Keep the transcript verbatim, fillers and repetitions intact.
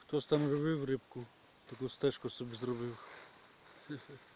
Хтось там робив рибку, таку стежку собі зробив.